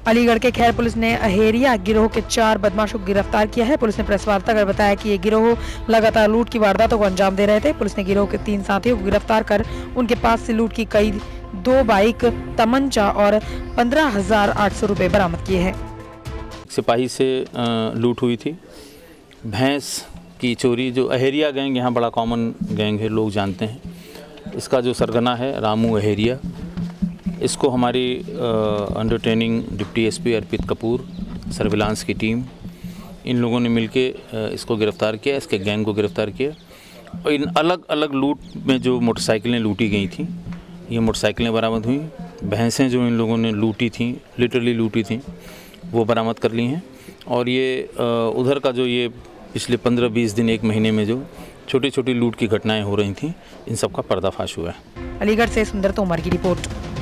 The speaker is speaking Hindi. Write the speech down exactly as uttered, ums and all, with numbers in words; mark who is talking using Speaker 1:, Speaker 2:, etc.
Speaker 1: अलीगढ़ के खैर पुलिस ने अहेरिया गिरोह के चार बदमाशों को गिरफ्तार किया है। पुलिस ने प्रेस वार्ता कर बताया कि ये गिरोह लगातार लूट की वारदातों को अंजाम दे रहे थे। पुलिस ने गिरोह के तीन साथियों को गिरफ्तार कर उनके पास से लूट की कई दो बाइक, तमंचा और पंद्रह हजार आठ सौ रुपए बरामद किए हैं।
Speaker 2: सिपाही से लूट हुई थी। भैंस की चोरी, जो अहेरिया गैंग यहाँ बड़ा कॉमन गैंग है, लोग जानते हैं। इसका जो सरगना है रामू अहेरिया, इसको हमारी under training deputy SP Arpit Kapoor, surveillance की टीम, इन लोगों ने मिलके इसको गिरफ़्तार किया, इसके गैंग को गिरफ़्तार किया। और इन अलग अलग लूट में जो मोटरसाइकिलें लूटी गई थी, ये मोटरसाइकिलें बरामद हुई। भैंसें जो इन लोगों ने लूटी थी, लिटरली लूटी थी, वो बरामद कर ली हैं। और ये उधर का जो ये पिछले पंद्रह बीस दिन एक महीने में जो छोटी छोटी लूट की घटनाएं हो रही थी, इन सब का पर्दाफाश हुआ है।
Speaker 1: अलीगढ़ से सुंदर तोमर की रिपोर्ट।